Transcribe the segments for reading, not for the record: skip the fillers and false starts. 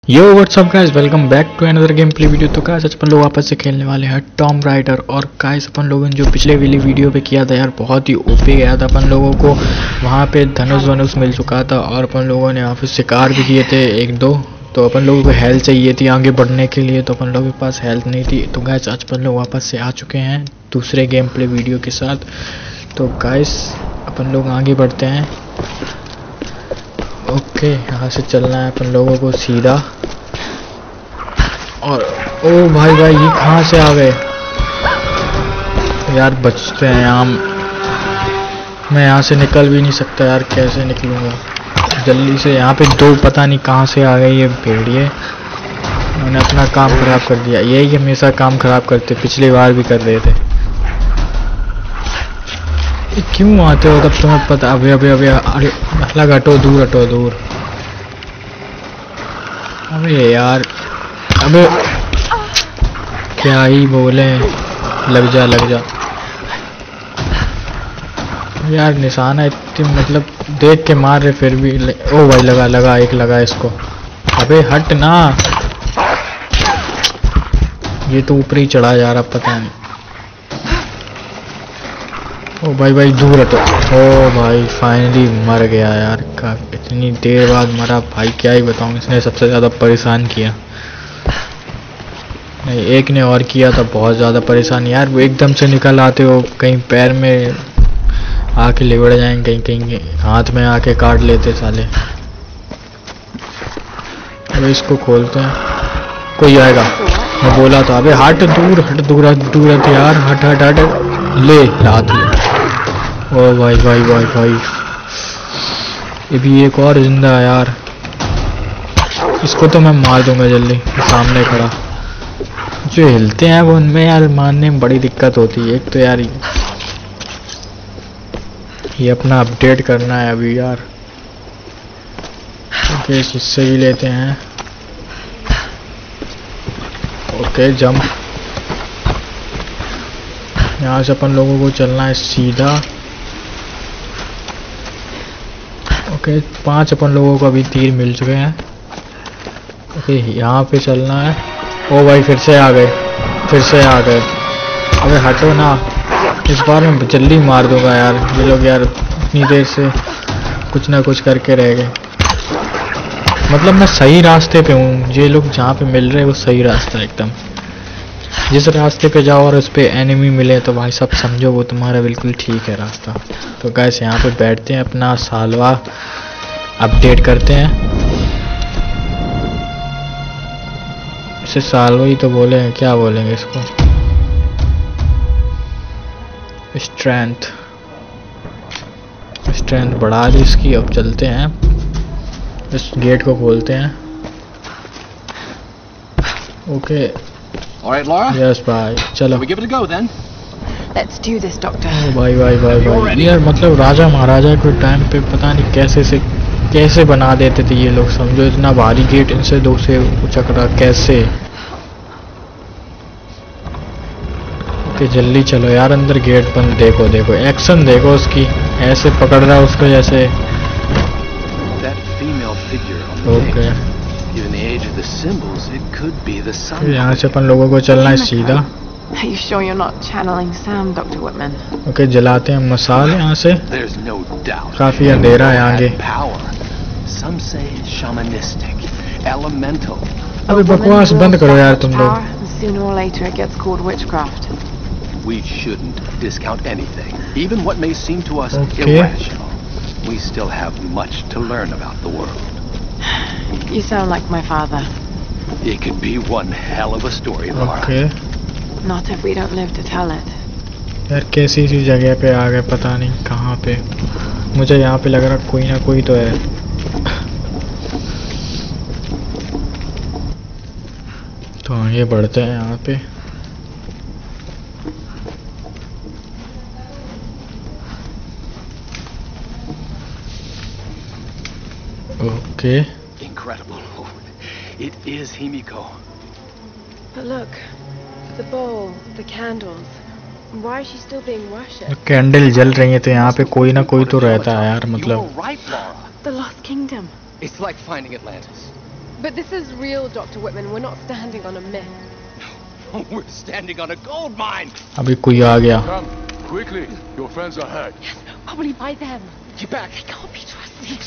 Yo WhatsApp guys, welcome back to another game play video. तो guys आज अपन लोग वापस से खेलने वाले हैं टॉम राइडर। और गाइस अपन लोगों ने जो पिछले वाली वीडियो पे किया था यार, बहुत ही ओपी गया था। अपन लोगों को वहाँ पे धनुष वनुष मिल चुका था और अपन लोगों ने वहाँ पे शिकार भी किए थे एक दो। तो अपन लोगों को हेल्थ चाहिए थी आगे बढ़ने के लिए, तो अपन लोगों के पास हेल्थ नहीं थी। तो गाइस आज अपन लोग वापस से आ चुके हैं दूसरे गेम प्ले वीडियो के साथ। तो गाइस अपन लोग आगे बढ़ते हैं। ओके, यहाँ से चलना है अपन लोगों को सीधा। और ओ भाई ये कहाँ से आ गए यार? बचते हैं यहाँ। मैं यहाँ से निकल भी नहीं सकता यार, कैसे निकलूँगा जल्दी से? यहाँ पे दो पता नहीं कहाँ से आ गए ये भेड़िए। मैंने अपना काम खराब कर दिया। यही हमेशा काम खराब करते, पिछली बार भी कर रहे थे। क्यों आते हो? तब तुम्हें पता। अभी अरे अलग हटो, दूर हटो, दूर। अबे यार, अबे क्या ही बोले। लग जा यार। निशाना इतनी मतलब देख के मार रहे फिर भी। ओ भाई लगा एक लगा इसको। अबे हट ना, ये तो ऊपर ही चढ़ा जा रहा, पता नहीं। ओ भाई दूर हटो। ओ भाई फाइनली मर गया यार। इतनी देर बाद मरा भाई, क्या ही बताऊं। इसने सबसे ज़्यादा परेशान किया। नहीं, एक ने और किया था बहुत ज़्यादा परेशान यार। वो एकदम से निकल आते हो, कहीं पैर में आके लिबड़ जाएंगे, कहीं हाथ में आके काट लेते साले। अब इसको खोलते हैं, कोई आएगा। मैं बोला था। अबे हट, दूर हट यार, हट ले हाथ ले। ओ भाई ये भी एक और जिंदा है यार। इसको तो मैं मार दूंगा जल्दी। सामने खड़ा जो हिलते हैं वो उनमें यार मारने में बड़ी दिक्कत होती है। एक तो यार ये अपना अपडेट करना है अभी यार। ओके, इससे भी लेते हैं। Okay jump. यहाँ से अपन लोगों को चलना है सीधा। ओके 5 अपन लोगों को अभी तीर मिल चुके हैं। ओके यहाँ पे चलना है। ओ भाई फिर से आ गए। अबे हटो ना, इस बार मैं जल्दी मार दूंगा यार। ये लोग यार इतनी देर से कुछ ना कुछ करके रह गए। मतलब मैं सही रास्ते पे हूँ। ये लोग जहाँ पे मिल रहे हैं वो सही रास्ता है एकदम। जिस रास्ते पे जाओ और उस पे एनिमी मिले तो भाई सब समझो वो तुम्हारा बिल्कुल ठीक है रास्ता। तो गाइस यहाँ पे बैठते हैं, अपना सालवा अपडेट करते हैं। इसे सालवा ही तो बोले हैं, क्या बोलेंगे इसको? स्ट्रेंथ बढ़ा दी इसकी। अब चलते हैं, इस गेट को खोलते हैं। ओके यस भाई, चलो Let's do this, Doctor. भाई यार मतलब राजा महाराजा के टाइम पे पता नहीं कैसे बना देते थे ये लोग। समझो इतना भारी गेट इनसे 2 से उचक रहा कैसे। ओके जल्दी चलो यार, अंदर गेट बंद। देखो एक्शन देखो उसकी, ऐसे पकड़ रहा है उसको जैसे। ओके यहाँ से अपन लोगों को चलना है सीधा। Are you sure you're not channeling Sam, Dr. Whitman? Okay जलाते हैं मसाल यहाँ से। काफी अंधेरा है आगे। Some say shamanistic, elemental. अबे बकवास बंद करो यार तुम लोग। Sooner or later it gets called witchcraft. We shouldn't discount anything, even what may seem to us irrational. We still have much to learn about the world. You sound like my father. It could be one hell of a story, Laura. Okay. Not if we don't live to tell it. यार कैसी सी जगह पे आ गए, पता नहीं कहाँ पे। मुझे यहाँ पे लग रहा कोई ना कोई तो है। तो आगे बढ़ते हैं यहाँ पे। Okay Incredible. It is Himiko. But look, the bowl, the candles. Why is she still being worshipped? Candle जल रही है तो यहाँ पे कोई ना कोई तो रहता है यार। मतलब The Lost Kingdom. It's like finding Atlantis. But this is real, Dr. Whitman. We're not standing on a myth. We're standing on a gold mine. अभी कोई आ गया. Come, quickly. Your friends are hurt. Yes, probably by them. Get back. They can't be trusted.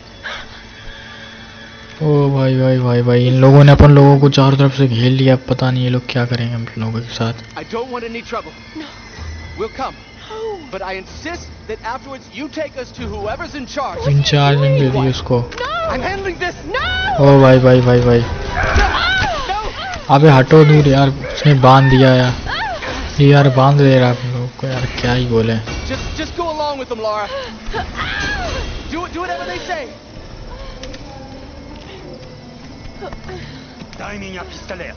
ओ भाई भाई भाई भाई, इन लोगों ने अपन लोगों को चारों तरफ से घेर लिया. अब पता नहीं ये लोग क्या करेंगे हम लोगों के साथ. I don't want any trouble. No. We'll come. No. But I insist that afterwards you take us to whoever's in charge. इंचार्जिंग दे दी उसको. No. I'm handling this. No. ओ भाई भाई भाई भाई, No. अबे हटो दूर यार. उसने बांध दिया यार. ये यार बांध दे रहा है आप लोगों को यार. क्या ही बोले. Just go along with them, Laura. Do whatever they say. Дай меня пистолет.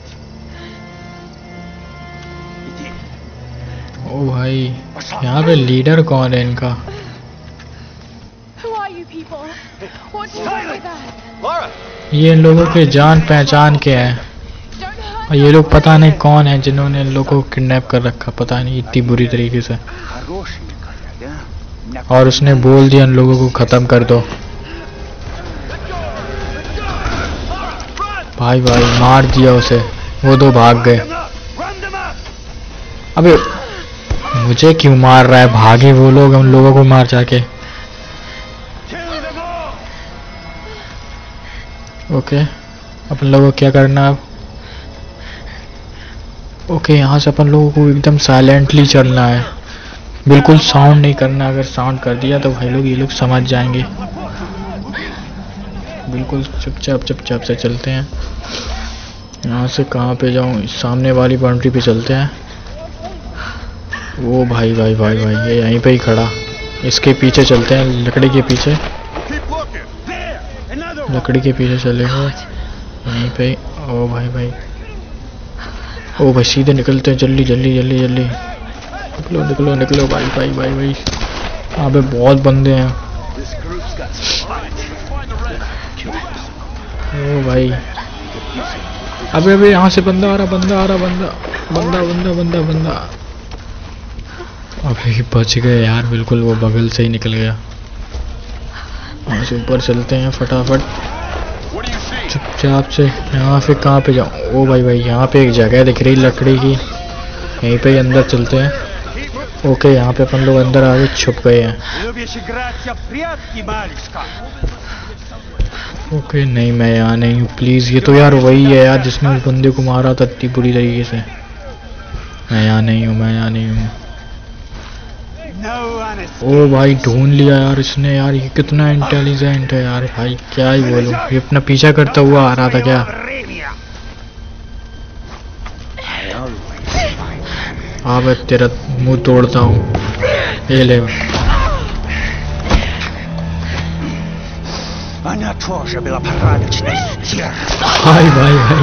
Иди. ओ भाई, यहाँ पे लीडर कौन है इनका? Who are you people? What do you want with us? Laura. ये इन लोगों के जान पहचान के हैं. Don't hurt और ये लोग पता नहीं कौन है जिन्होंने इन लोगों को किडनैप कर रखा. पता नहीं इतनी बुरी तरीके से. Хорошенькая, да? और उसने बोल दिया इन लोगों को खत्म कर दो. भाई भाई मार दिया उसे. वो दो भाग गए. अबे मुझे क्यों मार रहा है? भागे वो लोग, हम लोगों को मार जाके. ओके, अपन लोगों को क्या करना है अब? ओके, यहाँ से अपन लोगों को एकदम साइलेंटली चलना है. बिल्कुल साउंड नहीं करना. अगर साउंड कर दिया तो भाई लोग ये लोग समझ जाएंगे. बिल्कुल चुपचाप से चलते हैं. यहाँ से कहाँ पे जाऊँ? सामने वाली बाउंड्री पे चलते हैं. वो भाई भाई भाई भाई, ये यहीं पे ही खड़ा. इसके पीछे चलते हैं, लकड़ी के पीछे. लकड़ी के पीछे चलेंगे यहीं पे. ओ भाई भाई, ओ भाई सीधे निकलते हैं. जल्दी जल्दी जल्दी जल्दी निकलो निकलो निकलो भाई भाई भाई भाई. यहाँ पे बहुत बंदे हैं. ओ भाई, अबे अबे यहाँ से बंदा आ रहा. बंदा अबे बच गए यार. बिल्कुल वो बगल से ही निकल गया. यहाँ से ऊपर चलते हैं फटाफट चुपचाप से. यहाँ से कहाँ पे जाऊँ? ओ भाई भाई, यहाँ पे एक जगह दिख रही लकड़ी की. यहीं पे ही अंदर चलते हैं. ओके, यहाँ पे अपन लोग अंदर आगे छुप गए हैं. ओके, नहीं मैं यहाँ नहीं हूँ प्लीज़. ये तो यार वही है यार जिसने उस बंदे को मारा था इतनी बुरी तरीके से. मैं यहाँ नहीं हूँ. ओ भाई, ढूंढ लिया यार इसने. यार ये कितना इंटेलिजेंट है यार भाई, क्या ही बोलूं. ये अपना पीछा करता हुआ आ रहा था क्या? हाँ मैं तेरा मुंह तोड़ता हूँ. ये ले. भाई भाई भाई,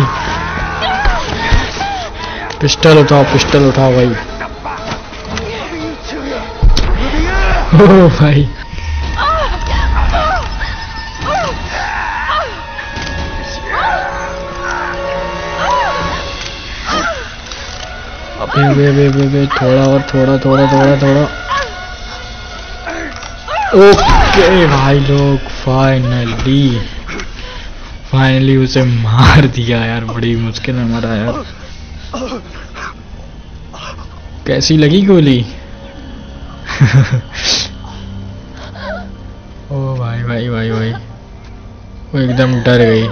पिस्टल उठाओ भाई. ओ भाई, वे थोड़ा. ओके भाई लोग, फाइनली उसे मार दिया यार. बड़ी मुश्किल में मरा यार. कैसी लगी गोली? ओ भाई भाई भाई भाई, वो एकदम डर गई.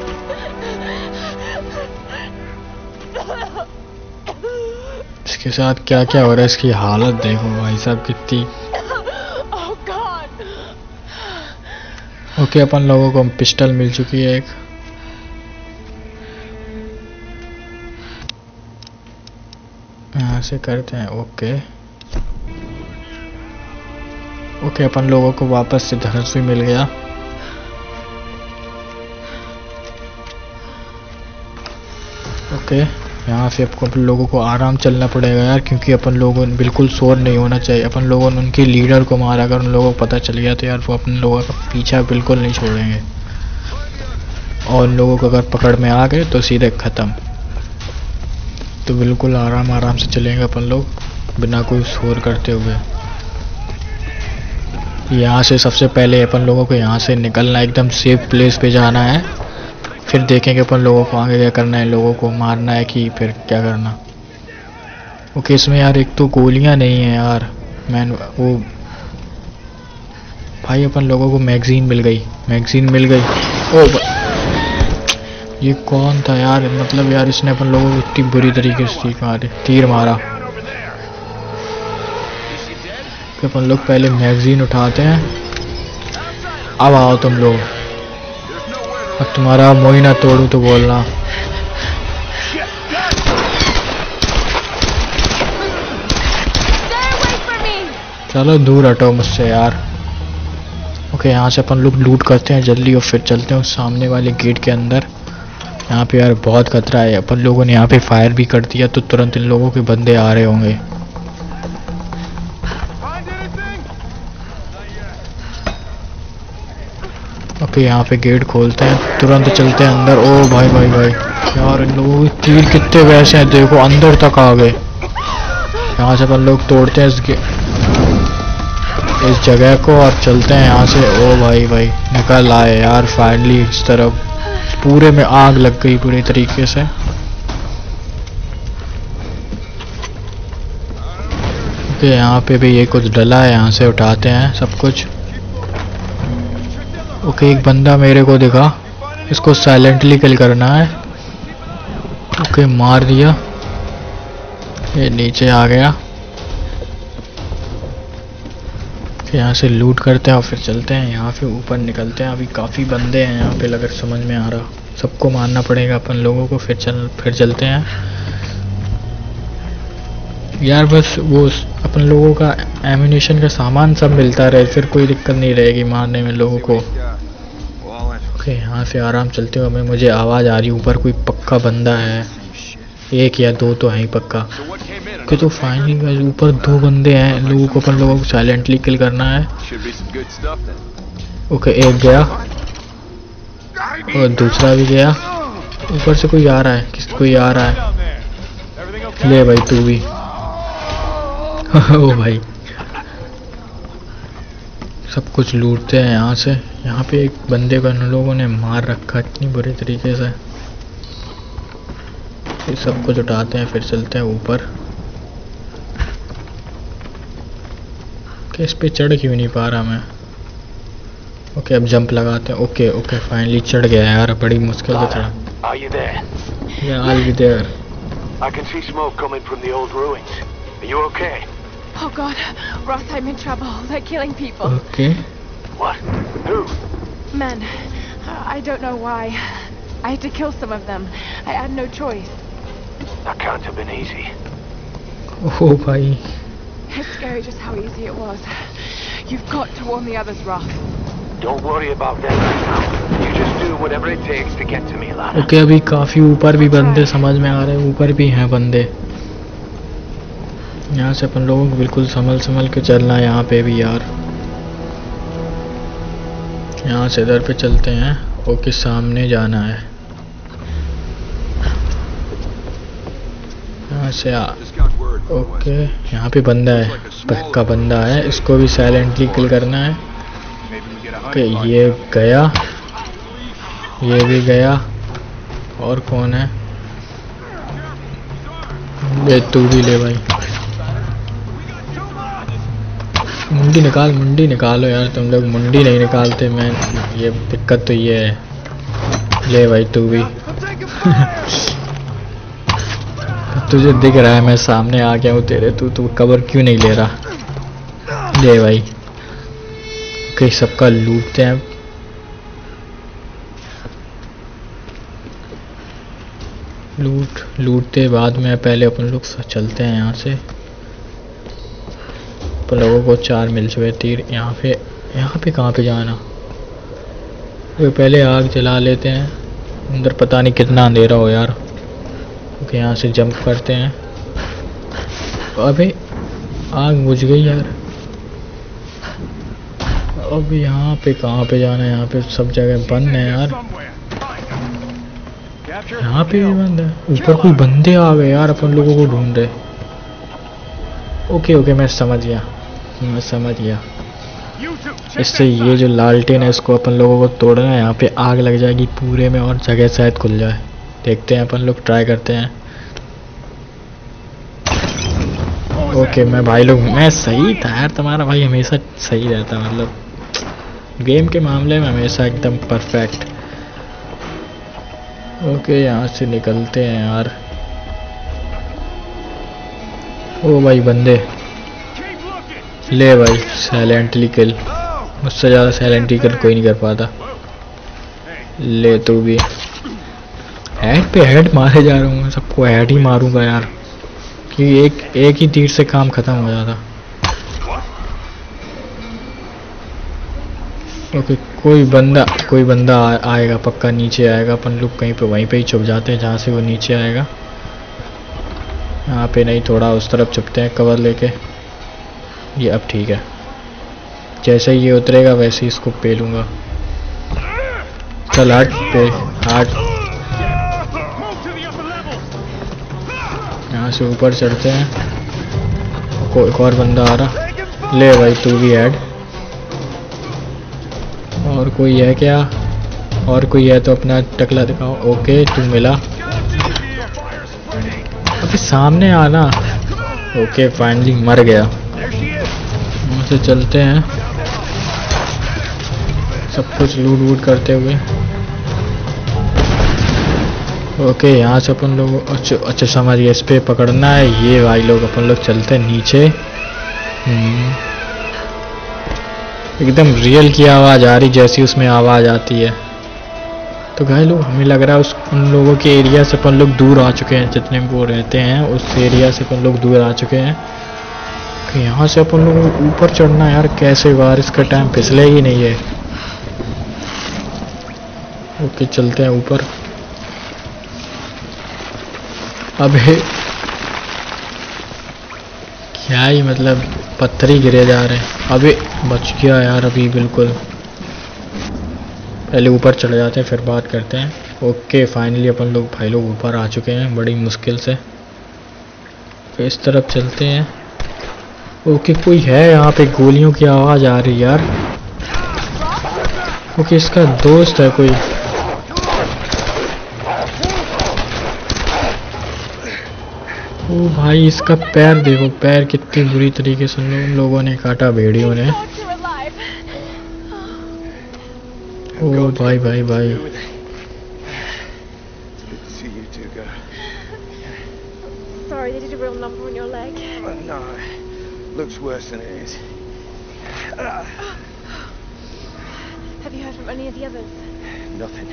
इसके साथ क्या क्या हो रहा है? इसकी हालत देखो भाई साहब कितनी. ओके, अपन लोगों को पिस्टल मिल चुकी है एक. यहाँ से करते हैं. ओके, अपन लोगों को वापस से धनुष भी मिल गया. ओके, यहाँ से अपन लोगों को आराम चलना पड़ेगा यार, क्योंकि अपन लोगों ने बिल्कुल शोर नहीं होना चाहिए. अपन लोगों ने उनके लीडर को मारा. अगर उन लोगों को पता चल गया तो यार वो अपन लोगों का पीछा बिल्कुल नहीं छोड़ेंगे. और उन लोगों को अगर पकड़ में आ गए तो सीधे ख़त्म. तो बिल्कुल आराम से चलेंगे अपन लोग बिना कोई शोर करते हुए. यहाँ से सबसे पहले अपन लोगों को यहाँ से निकलना, एकदम सेफ प्लेस पे जाना है. फिर देखेंगे अपन लोगों को आगे क्या करना है, लोगों को मारना है कि फिर क्या करना। ओके इसमें यार एक तो गोलियां नहीं है यार, मैन वो भाई अपन लोगों को मैगजीन मिल गई, मैगजीन मिल गई। ओ ये कौन था यार, मतलब यार इसने अपन लोगों को इतनी बुरी तरीके से तीर मारा। कि अपन लोग पहले मैगजीन उठाते हैं। अब आओ तुम लोग, अब तुम्हारा मोही ना तोड़ू तो बोलना। चलो दूर हटो मुझसे यार। ओके यहाँ से अपन लोग लूट करते हैं जल्दी और फिर चलते हैं उस सामने वाले गेट के अंदर। यहाँ पे यार बहुत खतरा है, अपन लोगों ने यहाँ पे फायर भी कर दिया तो तुरंत इन लोगों के बंदे आ रहे होंगे। ओके यहाँ पे गेट खोलते हैं, तुरंत चलते हैं अंदर। ओ भाई भाई भाई यार इन लोगों के तीर कितने वैसे हैं, देखो अंदर तक आ गए। यहाँ से अपन लोग तोड़ते हैं इस जगह को और चलते हैं यहाँ से। ओ भाई भाई निकल आए यार फाइनली। इस तरफ पूरे में आग लग गई पूरी तरीके से। ओके यहाँ पे भी ये कुछ डला है, यहाँ से उठाते हैं सब कुछ। ओके एक बंदा मेरे को दिखा, इसको साइलेंटली किल करना है। ओके मार दिया, ये नीचे आ गया। यहाँ से लूट करते हैं और फिर चलते हैं यहाँ पे ऊपर निकलते हैं। अभी काफ़ी बंदे हैं यहाँ पे, अगर समझ में आ रहा, सबको मारना पड़ेगा अपन लोगों को। फिर चलते हैं यार। बस वो अपन लोगों का एम्यूनेशन का सामान सब मिलता रहे, फिर कोई दिक्कत नहीं रहेगी मारने में लोगों को। ओके यहाँ से आराम चलते हुए मुझे आवाज़ आ रही, ऊपर कोई पक्का बंदा है, एक या दो तो है ही पक्का। ओके तो फाइनली ऊपर दो बंदे हैं, लोगों को अपन लोगों को साइलेंटली किल करना है। ओके एक गया और दूसरा भी गया। ऊपर से कोई आ रहा है, कोई आ रहा है। ले भाई तू भी। ओ भाई सब कुछ लूटते हैं यहाँ से। यहाँ पे एक बंदे को उन लोगों ने मार रखा इतनी बुरी तरीके से। ये सब कुछ उठाते हैं फिर चलते हैं ऊपर। इस पे चढ़ क्यों नहीं पा रहा मैं। ओके अब जंप लगाते हैं। ओके ओके फाइनली चढ़ गया यार, बड़ी मुश्किल से चढ़ा। Yeah, I'll be there. I can see smoke coming from the old ruins. Are you okay? Oh God, Ross, I'm in trouble. They're killing people. Okay. What? Who? Men. I don't know why. I had to kill some of them. I had no choice. That can't have been easy. Oh भाई। It's scary just how easy it was. You've got to warn the others, Ross. Don't worry about them right now. You just do whatever it takes to get to me, Lana. Okay अभी काफी ऊपर भी बंदे समझ में आ रहे हैं, ऊपर भी हैं बंदे। यहाँ से अपन लोगों को बिल्कुल संभल के चलना है यहाँ पे भी यार। यहाँ से इधर पे चलते हैं। ओके सामने जाना है यहाँ से। ओके यहाँ पे बंदा है, पक्का बंदा है, इसको भी साइलेंटली किल करना है। ओके ये गया, ये भी गया। और कौन है? ये तू भी ले भाई। मुंडी निकालो यार, तुम लोग मुंडी नहीं निकालते। मैं ये दिक्कत तो ये है। ले भाई तू भी। तुझे दिख रहा है मैं सामने आ गया हूँ तेरे, तू कवर क्यों नहीं ले रहा? ले भाई। ओके सबका लूटते हैं। लूटते बाद में पहले अपन लोग चलते हैं यहाँ से। अपन लोगों को 4 मिल चुके तीर। यहाँ पे कहाँ पे जाना? वो पहले आग जला लेते हैं, अंदर पता नहीं कितना अंधेरा हो यार। ओके यहाँ से जंप करते हैं। अबे आग बुझ गई यार। अब यहाँ पे कहाँ पे जाना है? यहाँ पे सब जगह बंद है यार। यहाँ पे भी बंद है। ऊपर कोई बंदे आ गए यार, अपन लोगों को ढूंढ रहे। ओके मैं समझ गया। इससे ये जो लालटेन है इसको अपन लोगों को तोड़ना है। यहाँ पे आग लग जाएगी पूरे में और जगह शायद खुल जाए। देखते हैं, अपन लोग ट्राई करते हैं। ओके मैं भाई लोग मैं सही था यार, तुम्हारा भाई हमेशा सही रहता, मतलब गेम के मामले में हमेशा एकदम परफेक्ट। ओके यहाँ से निकलते हैं यार। ओ भाई बंदे, ले भाई साइलेंटली किल। मुझसे ज़्यादा साइलेंटली किल कोई नहीं कर पाता। ले तू भी। हेड पे हेड मारे जा रहा हूँ, सबको हेड ही मारूंगा यार, कि एक ही तीर से काम खत्म हो जाता। ओके कोई बंदा आएगा पक्का, नीचे आएगा। अपन लोग कहीं पे वहीं पे ही छुप जाते हैं जहाँ से वो नीचे आएगा। यहाँ पे नहीं, थोड़ा उस तरफ छुपते हैं कवर लेके। ये अब ठीक है, जैसे ही ये उतरेगा वैसे ही इसको पेलूंगा। चल हट पे हट। यहाँ से ऊपर चढ़ते हैं। एक और बंदा आ रहा। ले भाई तू भी ऐड। और कोई है क्या? और कोई है तो अपना टकला दिखाओ। ओके तू मिला, अभी सामने आना। ओके फाइनली मर गया। वहाँ से चलते हैं सब कुछ लूट वूट करते हुए। ओके यहाँ से अपन लोग अच्छा समझ गए, इस पे पकड़ना है ये भाई लोग। अपन लोग चलते हैं नीचे। एकदम रियल की आवाज़ आ रही जैसी उसमें आवाज़ आती है। तो भाई लोग हमें लग रहा है उन लोगों के एरिया से अपन लोग दूर आ चुके हैं, जितने वो रहते हैं उस एरिया से अपन लोग दूर आ चुके हैं। तो यहाँ से अपन लोगों को ऊपर चढ़ना यार, कैसे बारिश का टाइम फिसले ही नहीं है। ओके चलते हैं ऊपर। अबे क्या ही मतलब, पत्थर ही गिरे जा रहे हैं। अबे बच गया यार अभी बिल्कुल। पहले ऊपर चढ़ जाते हैं फिर बात करते हैं। ओके फाइनली अपन लोग भाई लोग ऊपर आ चुके हैं बड़ी मुश्किल से। फिर इस तरफ चलते हैं। ओके कोई है यहाँ पे, गोलियों की आवाज़ आ रही यार। ओके इसका दोस्त है कोई। ओ भाई इसका पैर देखो, पैर कितनी बुरी तरीके से लोगों ने काटा, भेड़ियों ने। ओ भाई भाई भाई Sorry, they did a real number on your leg. No, looks worse than it is. Have you heard from any of the others? Nothing.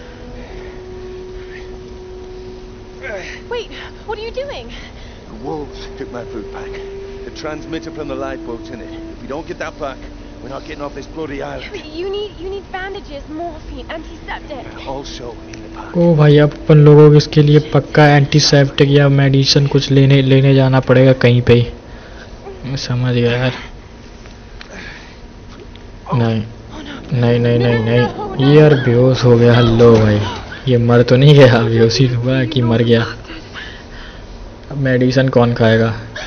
Wait, what are you doing? The wolves took my food pack. The transmitter from the lifeboat's in it. If we don't get that back, we're not getting off this bloody island. You need bandages, morphine, antiseptic. Also in the pack. ओ भाई अब अपन लोगों को इसके लिए पक्का antiseptic या medicine कुछ लेने जाना पड़ेगा कहीं पे ही। समझ गया यार। नहीं नहीं नहीं नहीं नहीं, ये यार बेहोश हो गया। लो भाई ये मर तो नहीं गया, बेहोश ही हुआ कि मर गया। अब मेडिसिन कौन खाएगा?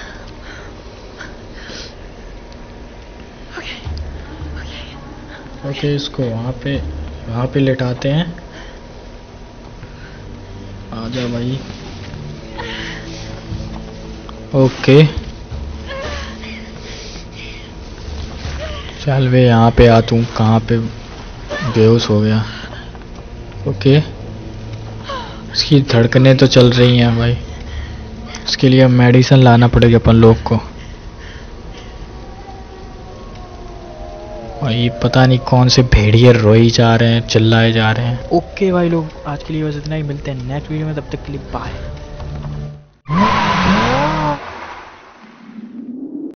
ओके इसको वहाँ पे लेटाते हैं। आजा भाई। ओके चल वे यहाँ पे आ, तू कहाँ पे बेहोश हो गया? ओके इसकी धड़कनें तो चल रही हैं भाई, इसके लिए मेडिसिन लाना पड़ेगा अपन लोग को। भाई पता नहीं कौन से भेड़िए रोई जा रहे हैं, चिल्लाए जा रहे हैं। ओके भाई लोग आज के लिए बस इतना ही, मिलते हैं नेक्स्ट वीडियो में, तब तक के लिए बाय।